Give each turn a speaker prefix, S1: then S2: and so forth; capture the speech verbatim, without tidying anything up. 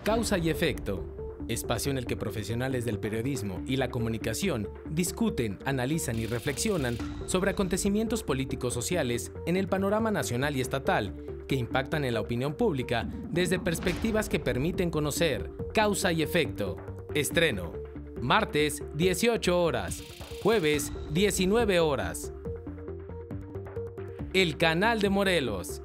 S1: Causa y efecto. Espacio en el que profesionales del periodismo y la comunicación discuten, analizan y reflexionan sobre acontecimientos políticos sociales en el panorama nacional y estatal que impactan en la opinión pública desde perspectivas que permiten conocer. Causa y efecto. Estreno. Martes, dieciocho horas. Jueves, diecinueve horas. El Canal de Morelos.